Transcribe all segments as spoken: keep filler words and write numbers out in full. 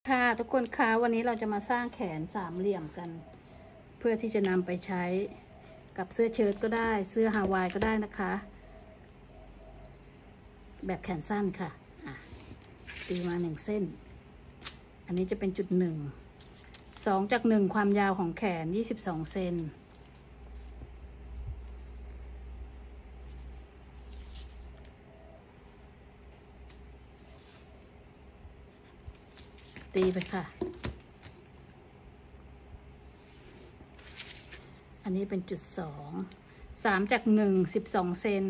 ค่ะทุกคนคะวันนี้เราจะมาสร้างแขนสามเหลี่ยมกันเพื่อที่จะนำไปใช้กับเสื้อเชิ้ตก็ได้เสื้อฮาวายก็ได้นะคะแบบแขนสั้นค่ะอ่ะตีมาหนึ่งเส้นอันนี้จะเป็นจุดหนึ่งสองจากหนึ่งความยาวของแขนยี่สิบสองเซนตีไปค่ะอันนี้เป็นจุดสองสามจากหนึ่งสิบสองเซน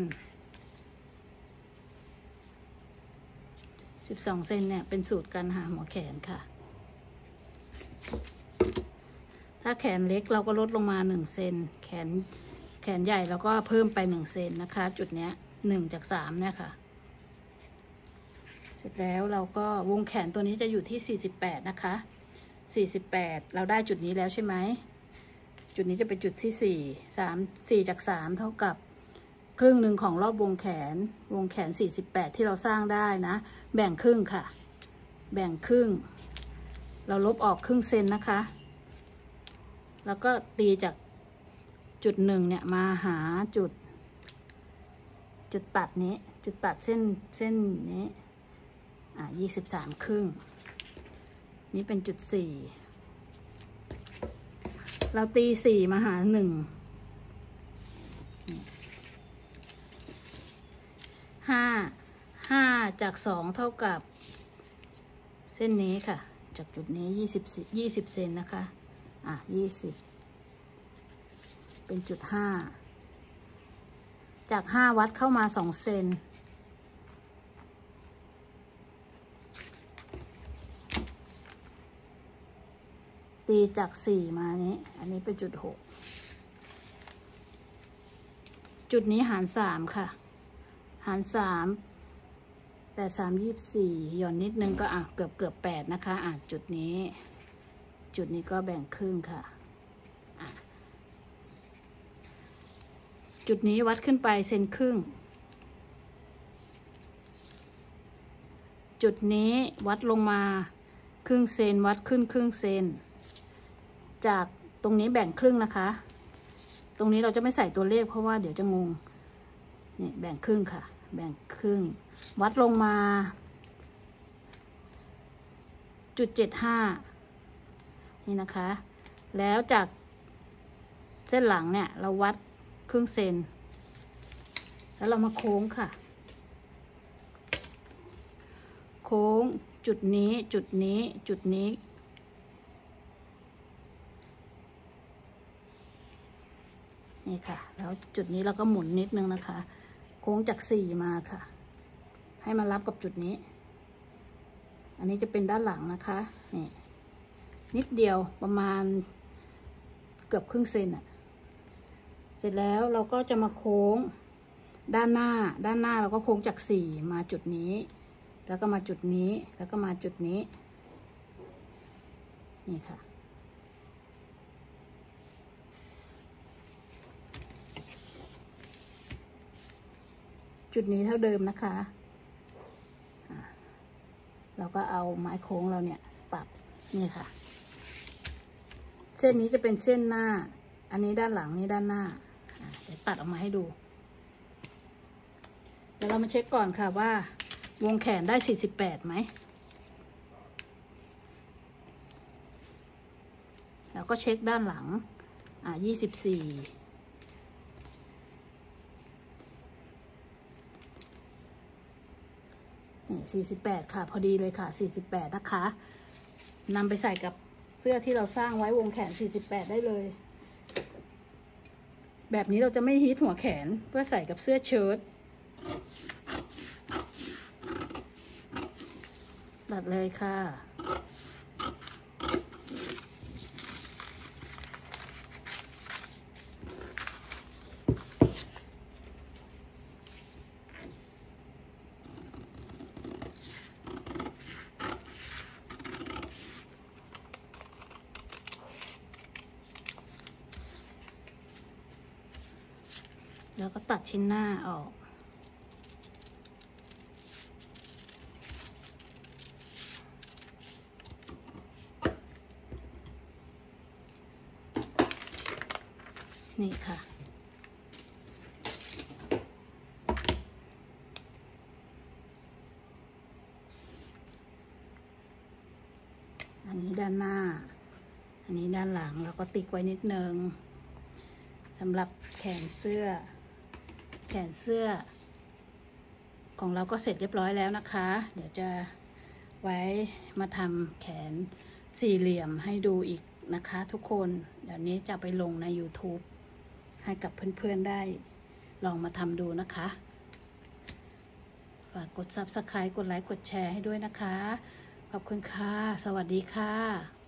สิบสองเซนเนี่ยเป็นสูตรการหาหัวแขนค่ะถ้าแขนเล็กเราก็ลดลงมาหนึ่งเซนแขนแขนใหญ่เราก็เพิ่มไปหนึ่งเซนนะคะจุดเนี้ยหนึ่งจากสามเนี่ยค่ะเสร็จแล้วเราก็วงแขนตัวนี้จะอยู่ที่สี่สิบแปดนะคะสี่สิบแปดเราได้จุดนี้แล้วใช่ไหมจุดนี้จะเป็นจุดที่สี่ สาม สี่จากสามเท่ากับครึ่งหนึ่งของรอบวงแขนวงแขนสี่สิบแปดที่เราสร้างได้นะแบ่งครึ่งค่ะแบ่งครึ่งเราลบออกครึ่งเซนนะคะแล้วก็ตีจากจุดหนึ่งเนี่ยมาหาจุดจุดตัดนี้จุดตัดเส้นเส้นนี้อ่ะยี่สิบสามครึ่งนี้เป็นจุดสี่เราตีสี่มาหาหนึ่งห้าห้าจากสองเท่ากับเส้นนี้ค่ะจากจุดนี้ยี่สิบยี่สิบเซนนะคะอ่ะยี่สิบเป็นจุดห้าจากห้าวัดเข้ามาสองเซนตีจากสี่มานี้อันนี้เป็นจุดหกจุดนี้หารสามค่ะหารสามแปดสามยี่สิบสี่หย่อนนิดนึงก็อ่ะเกือบเกือบแปดนะคะอ่ะจุดนี้จุดนี้ก็แบ่งครึ่งค่ะอ่ะจุดนี้วัดขึ้นไปเซนครึ่งจุดนี้วัดลงมาครึ่งเซนวัดขึ้นครึ่งเซนจากตรงนี้แบ่งครึ่งนะคะตรงนี้เราจะไม่ใส่ตัวเลขเพราะว่าเดี๋ยวจะงงนี่แบ่งครึ่งค่ะแบ่งครึ่งวัดลงมาจุดเจ็ดห้านี่นะคะแล้วจากเส้นหลังเนี่ยเราวัดครึ่งเซนแล้วเรามาโค้งค่ะโค้งจุดนี้จุดนี้จุดนี้นี่ค่ะแล้วจุดนี้เราก็หมุนนิดนึงนะคะโค้งจากสี่มาค่ะให้มารับกับจุดนี้อันนี้จะเป็นด้านหลังนะคะนี่นิดเดียวประมาณเกือบครึ่งเซนอะเสร็จแล้วเราก็จะมาโค้งด้านหน้าด้านหน้าเราก็โค้งจากสี่มาจุดนี้แล้วก็มาจุดนี้แล้วก็มาจุดนี้นี่ค่ะจุดนี้เท่าเดิมนะคะเราก็เอาไม้โค้งเราเนี่ยปรับนี่ค่ะเส้นนี้จะเป็นเส้นหน้าอันนี้ด้านหลังนี่ด้านหน้าเดี๋ยวตัดออกมาให้ดูเดี๋ยวเรามาเช็คก่อนค่ะว่าวงแขนได้สี่สิบแปดไหมแล้วก็เช็คด้านหลังอ่ายี่สิบสี่นี่สี่สิบแปดค่ะพอดีเลยค่ะสี่สิบแปดนะคะนำไปใส่กับเสื้อที่เราสร้างไว้วงแขนสี่สิบแปดได้เลยแบบนี้เราจะไม่ฮีทหัวแขนเพื่อใส่กับเสื้อเชิ้ตตัดเลยค่ะแล้วก็ตัดชิ้นหน้าออกนี่ค่ะอันนี้ด้านหน้าอันนี้ด้านหลังเราก็ติ๊กไว้นิดนึงสำหรับแขนเสื้อแขนเสื้อของเราก็เสร็จเรียบร้อยแล้วนะคะเดี๋ยวจะไว้มาทำแขนสี่เหลี่ยมให้ดูอีกนะคะทุกคนเดี๋ยวนี้จะไปลงใน YouTube ให้กับเพื่อนๆได้ลองมาทำดูนะคะฝากกด ซับสไครบ์ กดไลค์กดแชร์ให้ด้วยนะคะขอบคุณค่ะสวัสดีค่ะ